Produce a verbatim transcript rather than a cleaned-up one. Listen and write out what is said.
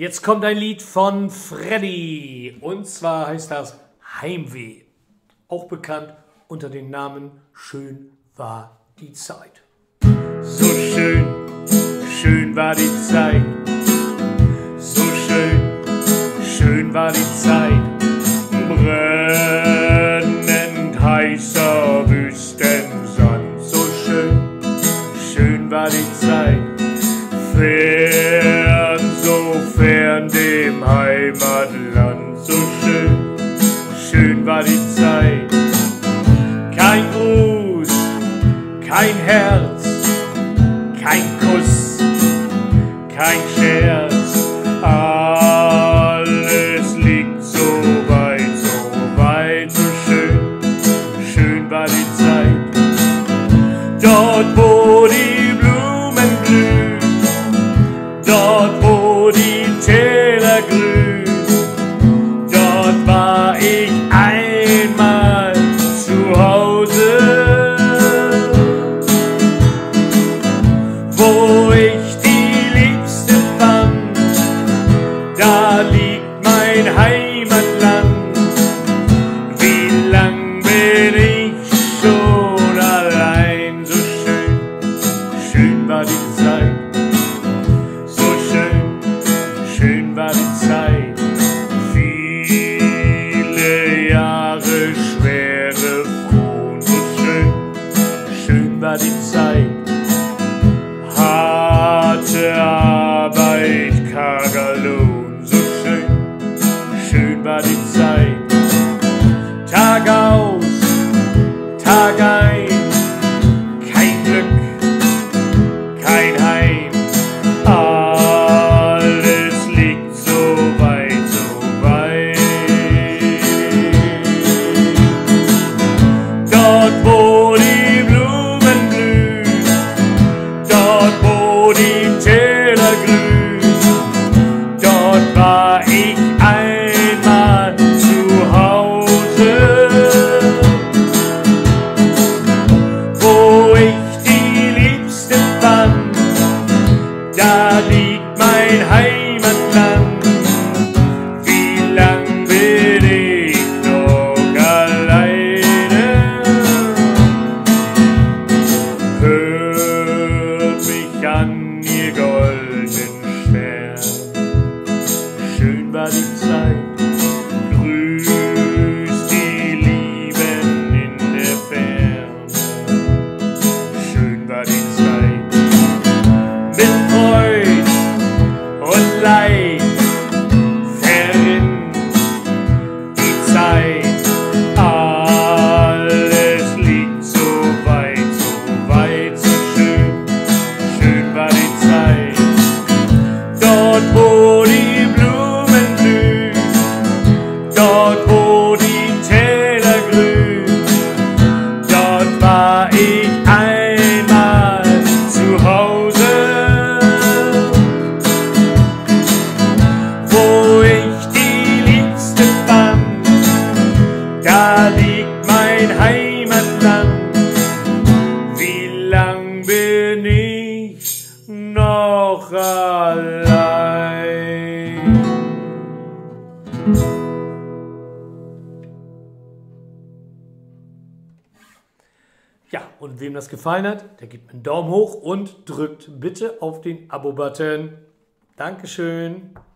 Jetzt kommt ein Lied von Freddy. Und zwar heißt das Heimweh. Auch bekannt unter dem Namen Schön war die Zeit. So schön, schön war die Zeit. So schön, schön war die Zeit. Brennend heißer Wüstensand. So schön, schön war die Zeit. Fern, so fern dem Heimatland. So schön, schön war die Zeit. Kein Gruß, kein Herz, kein Kuss, kein Scherz. Alles liegt so weit, so weit, so schön, schön war die Zeit. Dort, wo die Blumen blühen, dort, wo die Täler grünen, dort war ich einmal zu Hause. Wo ich die Liebste fand, da liegt mein Heimatland. Wie lang bin ich schon allein? So schön, schön war die Zeit. Schön war die Zeit, viele Jahre schwere Frohen. So schön, schön war die Zeit, harte Arbeit, karger Lohn. So schön, schön war die Zeit, Tag aus, Tag ein, kein Glück, kein Heim. Dort, wo die Blumen blühen, dort, wo die Täler grünen, dort war ich einmal zu Hause. Wo ich die Liebste fand, da liegt mein Heimatland. Wie lang bin ich noch alleine? Hört mich an, ihr goldenen Stern. Schön war die Zeit, grüßt die Lieben in der Ferne. Schön war die Zeit, mit Freud und Leid verrinnt die Zeit. Alles liegt so weit, so weit, so schön, schön war die Zeit. Dort, wo die Blumen blühen, dort, wo die Täler grünen, dort war ich einmal zu Hause. Wo ich die Liebste fand, da liegt mein Heimatland. Wie lang bin ich noch allein? Ja, und wem das gefallen hat, der gibt einen Daumen hoch und drückt bitte auf den Abo-Button. Dankeschön.